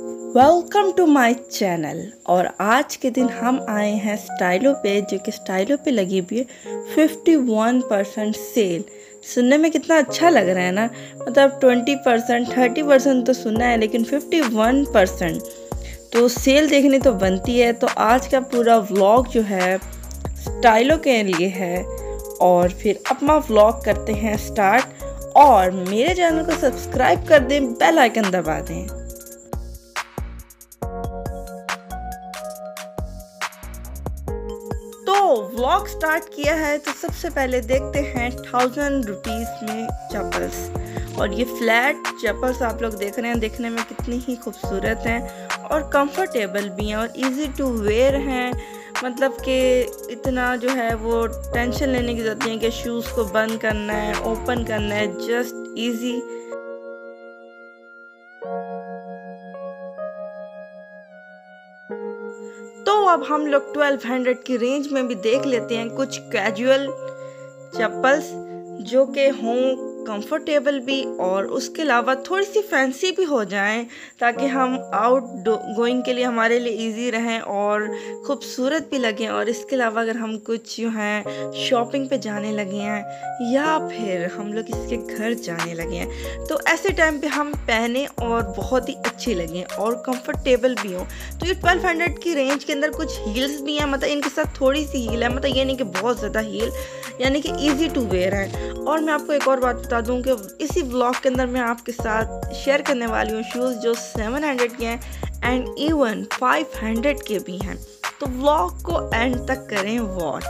Welcome to my channel. और आज के दिन हम आए हैं स्टाइलो पे, जो कि स्टाइलो पे लगी हुई है 51% सेल। सुनने में कितना अच्छा लग रहा है ना, मतलब 20% 30% तो सुना है, लेकिन 51% तो सेल देखनी तो बनती है। तो आज का पूरा व्लॉग जो है स्टाइलो के लिए है, और फिर अपना व्लॉग करते हैं स्टार्ट। और मेरे चैनल को सब्सक्राइब कर दें, बेल आइकन दबा दें। तो व्लॉग स्टार्ट किया है, तो सबसे पहले देखते हैं 1000 रुपीज़ में चप्पल्स। और ये फ्लैट चप्पल्स आप लोग देख रहे हैं, देखने में कितनी ही खूबसूरत हैं और कंफर्टेबल भी हैं और इजी टू वेयर हैं। मतलब कि इतना जो है वो टेंशन लेने की ज़रूरत नहीं है कि शूज़ को बंद करना है, ओपन करना है, जस्ट इजी। तो अब हम लोग 1200 की रेंज में भी देख लेते हैं कुछ कैजुअल चप्पल्स जो कि हों कंफर्टेबल भी और उसके अलावा थोड़ी सी फैंसी भी हो जाएं, ताकि हम आउट गोइंग के लिए हमारे लिए इजी रहें और खूबसूरत भी लगें। और इसके अलावा अगर हम कुछ जो हैं शॉपिंग पे जाने लगे हैं या फिर हम लोग इसके घर जाने लगे हैं, तो ऐसे टाइम पे हम पहने और बहुत ही अच्छे लगें और कंफर्टेबल भी हों। तो ये 1200 की रेंज के अंदर कुछ हील्स भी हैं, मतलब इनके साथ थोड़ी सी हील है, मतलब ये नहीं कि बहुत ज़्यादा हील, यानी कि ईजी टू वेयर है। और मैं आपको एक और बात बता दूं कि इसी व्लॉग के अंदर मैं आपके साथ शेयर करने वाली हूँ शूज़ जो 700 के हैं एंड इवन 500 के भी हैं। तो व्लॉग को एंड तक करें वॉच।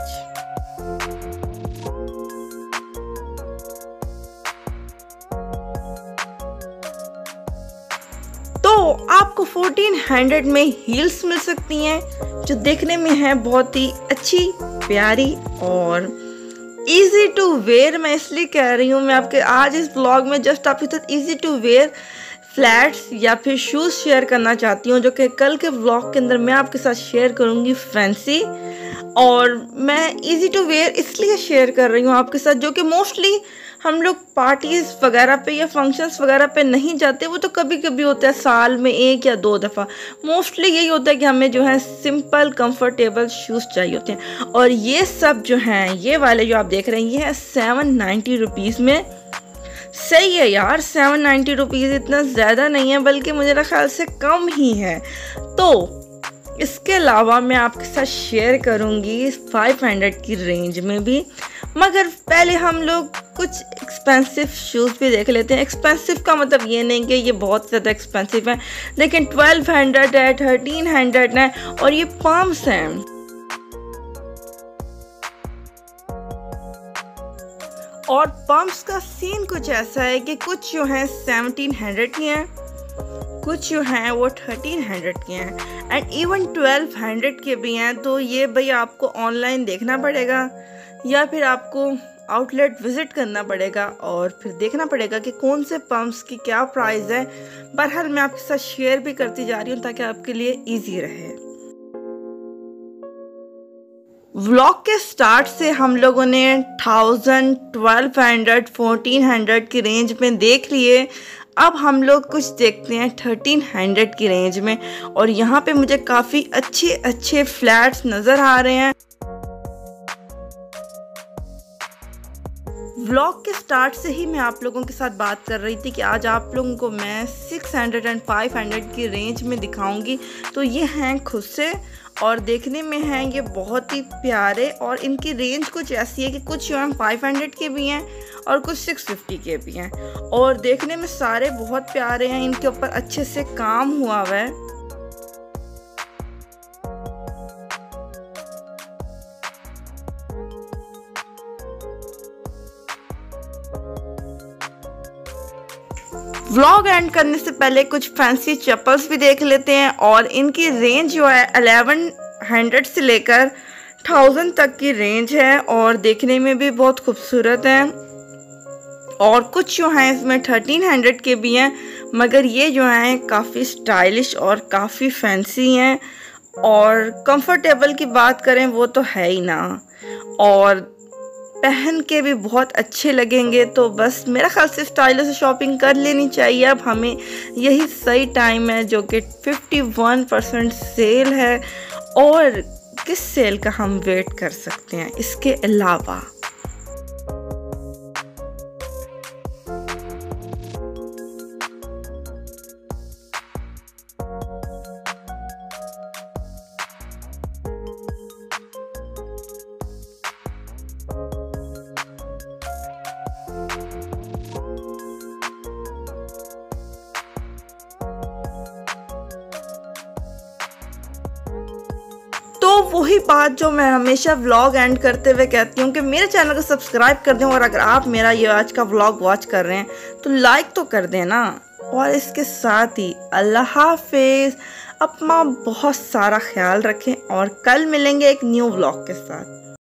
तो आपको 1400 में हील्स मिल सकती हैं, जो देखने में है बहुत ही अच्छी प्यारी और ईजी टू वेयर। मैं इसलिए कह रही हूँ, मैं आपके आज इस ब्लॉग में जस्ट आपके साथ ईजी टू वेयर फ्लैट्स या फिर शूज़ शेयर करना चाहती हूँ, जो कि कल के ब्लॉग के अंदर मैं आपके साथ शेयर करूँगी फैंसी। और मैं ईजी टू वेयर इसलिए शेयर कर रही हूँ आपके साथ, जो कि मोस्टली हम लोग पार्टीज़ वगैरह पे या फंक्शंस वगैरह पे नहीं जाते। वो तो कभी कभी होता है, साल में 1 या 2 दफ़ा। मोस्टली यही होता है कि हमें जो है सिंपल कंफर्टेबल शूज़ चाहिए होते हैं। और ये सब जो हैं, ये वाले जो आप देख रहे हैं, ये है 790 रुपीज़ में। सही है यार, 790 रुपीज़ इतना ज़्यादा नहीं है, बल्कि मुझे ख्याल से कम ही है। तो इसके अलावा मैं आपके साथ शेयर करूंगी 500 की रेंज में भी, मगर पहले हम लोग कुछ एक्सपेंसिव शूज़ भी देख लेते हैं। एक्सपेंसिव का मतलब ये नहीं कि ये बहुत ज़्यादा एक्सपेंसिव है, लेकिन 1200 है, 1300 है और ये पम्प्स हैं। और पम्प्स का सीन कुछ ऐसा है कि कुछ जो हैं 1700 की हैं, कुछ जो हैं वो 1300 के हैं एंड इवन 1200 के भी हैं। तो ये भाई आपको ऑनलाइन देखना पड़ेगा या फिर आपको आउटलेट विज़िट करना पड़ेगा और फिर देखना पड़ेगा कि कौन से पम्प्स की क्या प्राइस है। बहरहाल मैं आपके साथ शेयर भी करती जा रही हूँ ताकि आपके लिए इजी रहे। व्लॉग के स्टार्ट से हम लोगों ने 1000, 1200, 1400 की रेंज में देख लिए। अब हम लोग कुछ देखते हैं 1300 की रेंज में, और यहाँ पे मुझे काफ़ी अच्छे अच्छे फ्लैट्स नज़र आ रहे हैं। व्लॉग के स्टार्ट से ही मैं आप लोगों के साथ बात कर रही थी कि आज आप लोगों को मैं 600 एंड 500 की रेंज में दिखाऊंगी। तो ये हैं खुद से और देखने में हैं ये बहुत ही प्यारे, और इनकी रेंज कुछ ऐसी है कि कुछ जो हैं 500 के भी हैं और कुछ 650 के भी हैं, और देखने में सारे बहुत प्यारे हैं। इनके ऊपर अच्छे से काम हुआ हुआ है। व्लॉग एंड करने से पहले कुछ फैंसी चप्पल्स भी देख लेते हैं, और इनकी रेंज जो है 1100 से लेकर 1000 तक की रेंज है और देखने में भी बहुत खूबसूरत हैं। और कुछ जो हैं इसमें 1300 के भी हैं, मगर ये जो हैं काफ़ी स्टाइलिश और काफ़ी फैंसी हैं। और कंफर्टेबल की बात करें वो तो है ही ना। और पहन के भी बहुत अच्छे लगेंगे। तो बस मेरा ख्याल से स्टाइलो से शॉपिंग कर लेनी चाहिए। अब हमें यही सही टाइम है जो कि 51% सेल है, और किस सेल का हम वेट कर सकते हैं इसके अलावा। तो वही बात जो मैं हमेशा व्लॉग एंड करते हुए कहती हूँ कि मेरे चैनल को सब्सक्राइब कर दें, और अगर आप मेरा ये आज का व्लॉग वॉच कर रहे हैं तो लाइक तो कर दें ना। और इसके साथ ही अल्लाह हाफिज़, अपना बहुत सारा ख्याल रखें और कल मिलेंगे एक न्यू व्लॉग के साथ।